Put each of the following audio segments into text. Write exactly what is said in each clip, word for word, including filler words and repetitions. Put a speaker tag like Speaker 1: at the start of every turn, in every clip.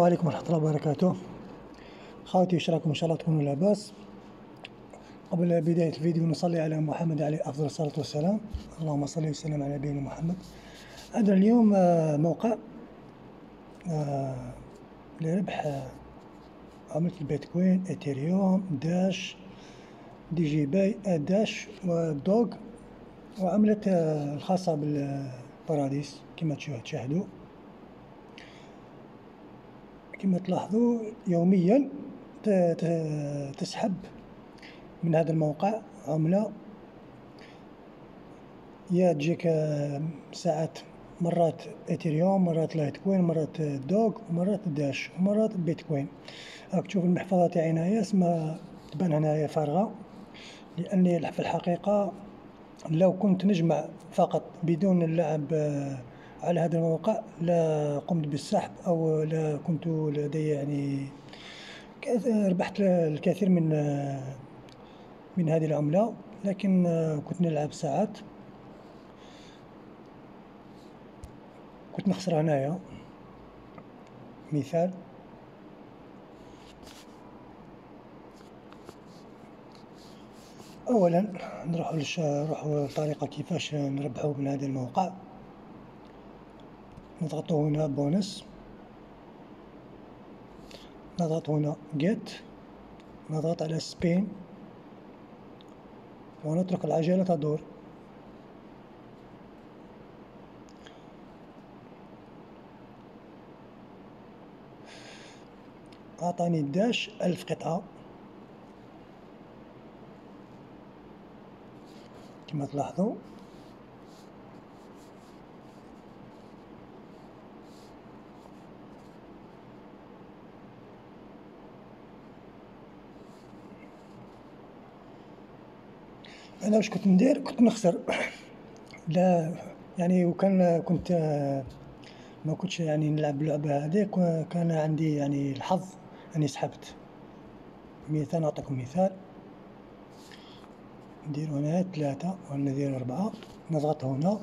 Speaker 1: عليكم ورحمة الله وبركاته. خواتي وش راكم؟ إن شاء الله تكونوا لاباس. قبل بداية الفيديو نصلي على محمد عليه أفضل الصلاة والسلام. اللهم صل وسلم على نبينا محمد. عندنا اليوم موقع لربح عملة البيتكوين، إيثيريوم، داش، دي جي باي، داش ودوغ، وعملة الخاصة بالباراديس كما تشاهدوا. كما تلاحظوا يوميا تسحب من هذا الموقع عملة، يا تجيك ساعات مرات إيثيريوم، مرات لايتكوين، مرات دوغ، ومرات داش، ومرات بيتكوين. راك تشوف المحفظة تاعي هنايا اسمها تبان هنايا فارغة، لأني في الحقيقة لو كنت نجمع فقط بدون اللعب على هذا الموقع لا قمت بالسحب، أو لا كنت لدي يعني ربحت الكثير من من هذه العملة، لكن كنت نلعب ساعات كنت نخسر. هنايا مثال، اولا نروح لش نروحوا الطريقة كيفاش نربحوا من هذا الموقع. نضغط هنا بونس، نضغط هنا جيت، نضغط على سبين ونترك العجلة تدور. أعطاني الداش ألف قطعة كما تلاحظوا. أنا واش كنت ندير؟ كنت نخسر لا يعني، وكان كنت ما كنتش يعني نلعب اللعبة هذيك، كان عندي يعني الحظ أني سحبت. مثال، نعطيكم مثال، ندير هنا ثلاثة وندير أربعة، نضغط هنا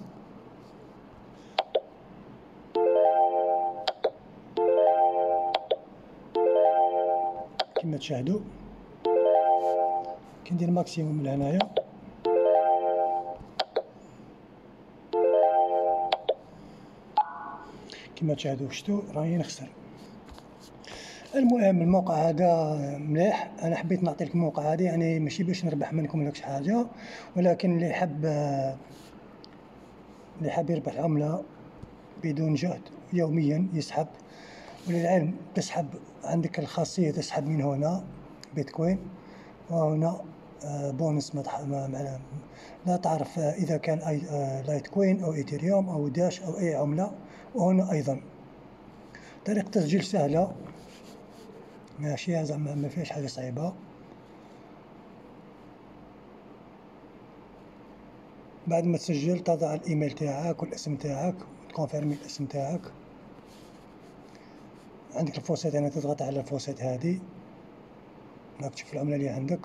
Speaker 1: كما تشاهدوا. كي ندير ماكسيموم لهنايا كما تشاهدوا، شتو راني نخسر. المهم الموقع هذا مليح، انا حبيت نعطي لكم الموقع هذا يعني ماشي باش نربح منكم ولا شي حاجه، ولكن اللي حب اللي حاب يربح العمله بدون جهد يوميا يسحب. وللعلم تسحب عندك الخاصيه تسحب من هنا بيتكوين، وهنا بونس ما لا تعرف اذا كان اي لايتكوين او ايثيريوم او داش او اي عمله. وهنا ايضا طريقه تسجيل سهله، ماشي زعما ما فيهاش حاجه صعيبه. بعد ما تسجل تضع الايميل تاعك والاسم تاعك وتكونفيرمي الاسم تاعك. عندك الفوسيت هنا، تضغط على الفوسيت هذه راك تشوف العمله اللي عندك.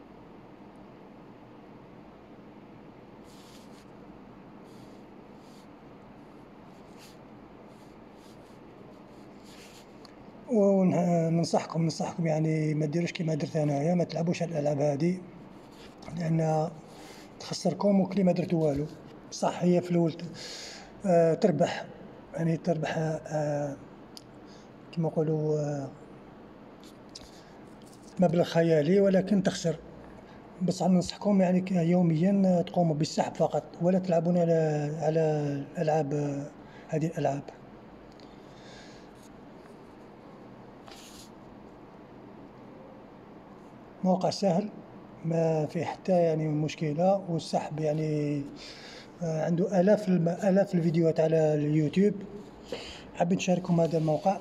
Speaker 1: وننصحكم ننصحكم يعني ما ديروش كيما درت انايا، ما تلعبوش الالعاب هذه لان تخسركم وكلي ما درتو والو. صح هي في الاول آه تربح يعني تربح آه كما نقولوا آه مبلغ خيالي، ولكن تخسر. بس ننصحكم يعني يوميا تقوموا بالسحب فقط، ولا تلعبون على على الالعاب هذه الالعاب. موقع سهل ما فيه حتى يعني مشكلة، والسحب يعني عنده آلاف آلاف الفيديوهات على اليوتيوب. حابين نشارككم هذا الموقع،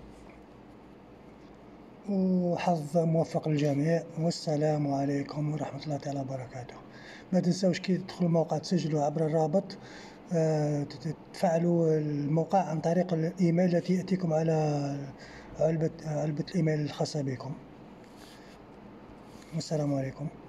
Speaker 1: وحظ موفق للجميع، والسلام عليكم ورحمة الله تعالى وبركاته. ما تنسوش كي تدخلوا الموقع تسجلوا عبر الرابط، تفعلوا الموقع عن طريق الإيميل التي يأتيكم على علبة علبة الإيميل الخاصة بكم. والسلام عليكم.